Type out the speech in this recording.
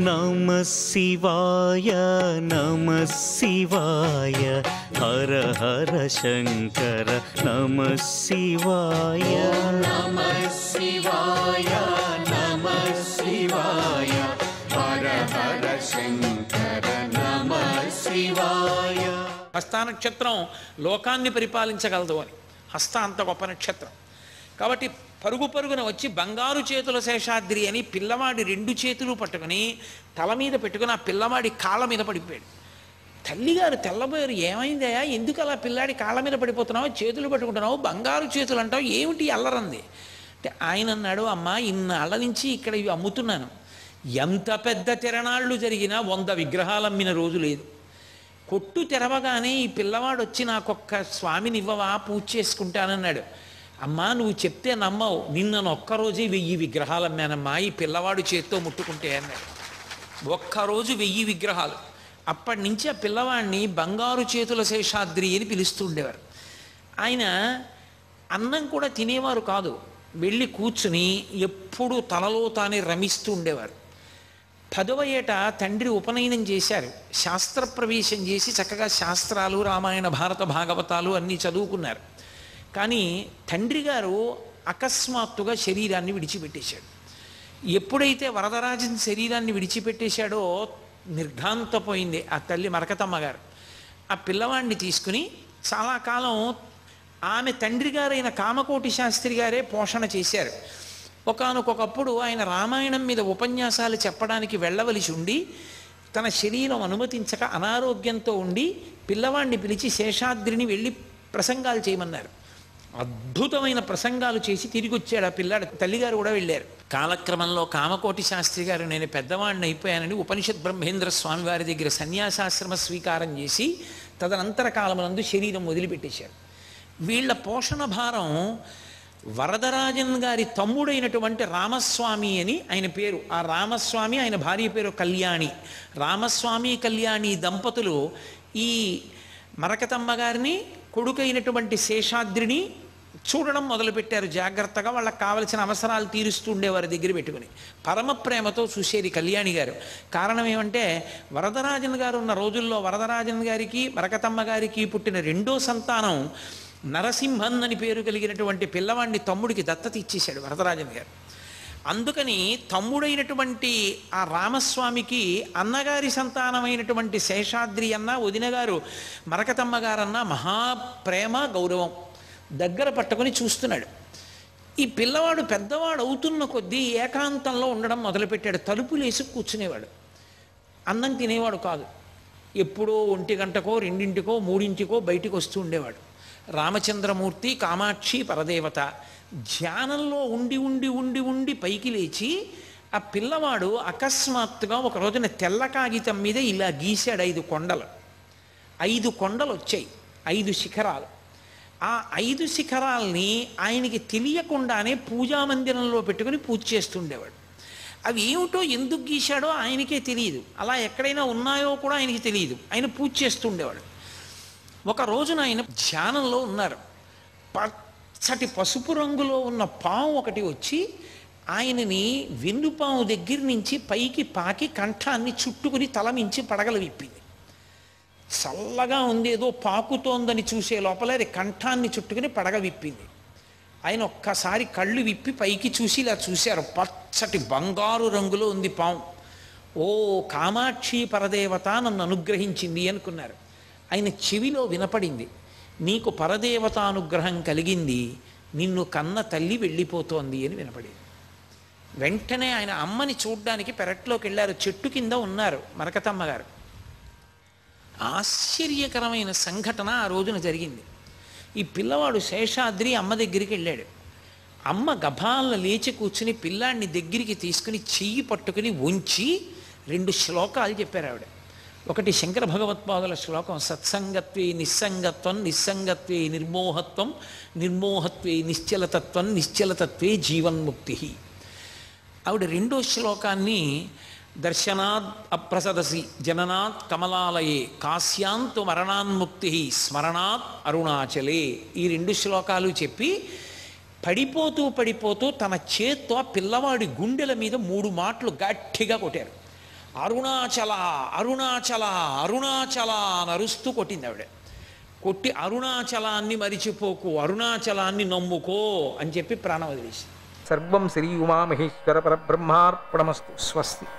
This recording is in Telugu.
నమః శివాయ నమః శివాయ హర హర శంకర నమః శివాయ నమః శివాయ నమః శివాయ హర హర శంకర నమః శివాయ. హస్త నక్షత్రం లోకాన్ని పరిపాలించగలదు అని. హస్త అంత గొప్ప నక్షత్రం కాబట్టి పరుగు పరుగున వచ్చి బంగారు చేతుల శేషాద్రి అని పిల్లవాడి రెండు చేతులు పట్టుకుని తల మీద పెట్టుకుని ఆ పిల్లవాడి కాళ్ళ మీద పడిపోయాడు. తల్లిగారు తెల్లబోయారు, ఏమైందయా, ఎందుకు అలా పిల్లాడి కాళ్ళ మీద పడిపోతున్నావు, చేతులు పట్టుకుంటున్నావు, బంగారు చేతులు అంటావు, ఏమిటి అల్లరంది అంటే ఆయన అన్నాడు, అమ్మ ఇన్నాళ్ళ నుంచి ఇక్కడ ఇవి అమ్ముతున్నాను, ఎంత పెద్ద తిరణాళ్ళు జరిగినా 100 విగ్రహాలు అమ్మిన రోజు లేదు. కొట్టు తెరవగానే ఈ పిల్లవాడు వచ్చి నాకొక్క స్వామిని ఇవ్వవా, పూజ చేసుకుంటానన్నాడు. అమ్మా నువ్వు చెప్తే నమ్మవు, నిన్నను ఒక్కరోజు 1000 విగ్రహాలు అమ్మానమ్మా ఈ పిల్లవాడు చేత్తో ముట్టుకుంటే అన్నాడు. ఒక్కరోజు 1000 విగ్రహాలు. అప్పటి నుంచి ఆ పిల్లవాడిని బంగారు చేతుల శేషాద్రి అని పిలుస్తూ ఉండేవారు. ఆయన అన్నం కూడా తినేవారు కాదు, వెళ్ళి కూర్చుని ఎప్పుడూ తనలో తానే రమిస్తూ ఉండేవారు. 10వ ఏట తండ్రి ఉపనయనం చేశారు, శాస్త్రప్రవేశం చేసి చక్కగా శాస్త్రాలు, రామాయణ భారత భాగవతాలు అన్నీ చదువుకున్నారు. కానీ తండ్రి గారు అకస్మాత్తుగా శరీరాన్ని విడిచిపెట్టేశాడు. ఎప్పుడైతే వరదరాజన్ శరీరాన్ని విడిచిపెట్టేశాడో నిర్ఘాంతపోయింది ఆ తల్లి మరకతమ్మ గారు. ఆ పిల్లవాడిని తీసుకుని చాలా కాలం ఆమె తండ్రి గారైన కామకోటి శాస్త్రి గారే పోషణ చేశారు. ఒకానొకప్పుడు ఆయన రామాయణం మీద ఉపన్యాసాలు చెప్పడానికి వెళ్ళవలసి ఉండి తన శరీరం అనుమతించక అనారోగ్యంతో ఉండి పిల్లవాడిని పిలిచి శేషాద్రిని వెళ్ళి ప్రసంగాలు చేయమన్నారు. అద్భుతమైన ప్రసంగాలు చేసి తిరిగి వచ్చాడు ఆ పిల్లాడు. తల్లిగారు కూడా వెళ్ళారు. కాలక్రమంలో కామకోటి శాస్త్రి గారు నేను పెద్దవాడిని అయిపోయానని ఉపనిషత్ బ్రహ్మేంద్ర స్వామి వారి దగ్గర సన్యాసాశ్రమ స్వీకారం చేసి తదనంతర కాలమునందు శరీరం వదిలిపెట్టేశారు. వీళ్ళ పోషణ భారం వరదరాజన్ గారి తమ్ముడైనటువంటి రామస్వామి అని ఆయన పేరు. ఆ రామస్వామి ఆయన భార్య పేరు కళ్యాణి. రామస్వామి కళ్యాణి దంపతులు ఈ మరకతమ్మ గారిని కొడుకైనటువంటి శేషాద్రిని చూడడం మొదలుపెట్టారు. జాగ్రత్తగా వాళ్ళకి కావలసిన అవసరాలు తీరుస్తూ ఉండేవారి దగ్గర పెట్టుకుని పరమ ప్రేమతో చూసేది కళ్యాణి గారు. కారణం ఏమంటే వరదరాజన్ గారు ఉన్న రోజుల్లో వరదరాజన్ గారికి మరకతమ్మ గారికి పుట్టిన రెండో సంతానం నరసింహన్ అని పేరు కలిగినటువంటి పిల్లవాడిని తమ్ముడికి దత్తత ఇచ్చేశాడు వరదరాజన్ గారు. అందుకని తమ్ముడైనటువంటి ఆ రామస్వామికి అన్నగారి సంతానమైనటువంటి శేషాద్రి అన్న, వదిన గారు మరకతమ్మ గారన్న మహాప్రేమ గౌరవం. దగ్గర పట్టుకొని చూస్తున్నాడు. ఈ పిల్లవాడు పెద్దవాడు అవుతున్న కొద్దీ ఏకాంతంలో ఉండడం మొదలుపెట్టాడు. తలుపులేసి కూర్చునేవాడు, అన్నం తినేవాడు కాదు. ఎప్పుడో 1 గంటకో 2కో 3కో బయటికి వస్తూ ఉండేవాడు. రామచంద్రమూర్తి, కామాక్షి పరదేవత ధ్యానంలో ఉండి ఉండి ఉండి ఉండి పైకి లేచి ఆ పిల్లవాడు అకస్మాత్తుగా ఒక రోజున తెల్ల కాగితం మీద ఇలా గీశాడు 5 కొండలు. 5 కొండలు వచ్చాయి, 5 శిఖరాలు. ఆ 5 శిఖరాల్ని ఆయనకి తెలియకుండానే పూజామందిరంలో పెట్టుకుని పూజ చేస్తుండేవాడు. అవి ఏమిటో ఎందుకు గీశాడో ఆయనకే తెలియదు, అలా ఎక్కడైనా ఉన్నాయో కూడా ఆయనకి తెలియదు. ఆయన పూజ చేస్తుండేవాడు. ఒక రోజున ఆయన ధ్యానంలో ఉన్నారు. పచ్చటి పసుపు రంగులో ఉన్న పాము ఒకటి వచ్చి ఆయనని వెన్నుపాము దగ్గర నుంచి పైకి పాకి కంఠాన్ని చుట్టుకుని తలమించి పడగలు విప్పింది. చల్లగా ఉంది, ఏదో పాకుతోందని చూసే లోపల అది కంఠాన్ని చుట్టుకుని పడగ విప్పింది. ఆయన ఒక్కసారి కళ్ళు విప్పి పైకి చూసి ఇలా చూశారు. పచ్చటి బంగారు రంగులో ఉంది పాము. ఓ కామాక్షి పరదేవత నన్ను అనుగ్రహించింది అనుకున్నారు. ఆయన చెవిలో వినపడింది, నీకు పరదేవతానుగ్రహం కలిగింది, నిన్ను కన్న తల్లి వెళ్ళిపోతోంది అని వినపడింది. వెంటనే ఆయన అమ్మని చూడ్డానికి పెరట్లోకి వెళ్ళారు. చెట్టు కింద ఉన్నారు మరకతమ్మ గారు. ఆశ్చర్యకరమైన సంఘటన ఆ రోజున జరిగింది. ఈ పిల్లవాడు శేషాద్రి అమ్మ దగ్గరికి వెళ్ళాడు. అమ్మ గభాలను లేచి కూర్చుని పిల్లాడిని దగ్గరికి తీసుకుని చెయ్యి పట్టుకుని ఉంచి 2 శ్లోకాలు చెప్పారు ఆవిడ. ఒకటి శంకర భగవత్పాదుల శ్లోకం, సత్సంగత్వే నిస్సంగత్వం, నిస్సంగత్వే నిర్మోహత్వం, నిర్మోహత్వే నిశ్చలతత్వం, నిశ్చలతత్వే జీవన్ముక్తి. ఆవిడ 2వ శ్లోకాన్ని దర్శనాద్ అప్రసదసి జననాత్ కమలాలయే కాశ్యాంతు మరణాన్ముక్తి స్మరణాత్ అరుణాచలే, ఈ 2 శ్లోకాలు చెప్పి పడిపోతూ పడిపోతూ తన చేత్తో పిల్లవాడి గుండెల మీద 3 మాటలు గట్టిగా కొట్టారు. అరుణాచల అరుణాచల అరుణాచల అని అరుస్తూ కొట్టింది ఆవిడ. కొట్టి అరుణాచలాన్ని మరిచిపోకు, అరుణాచలాన్ని నమ్ముకో అని చెప్పి ప్రాణం వదిలేసి. సర్వం శ్రీ ఉమామహేశ్వర పరబ్రహ్మార్పణమస్తు. స్వస్తి.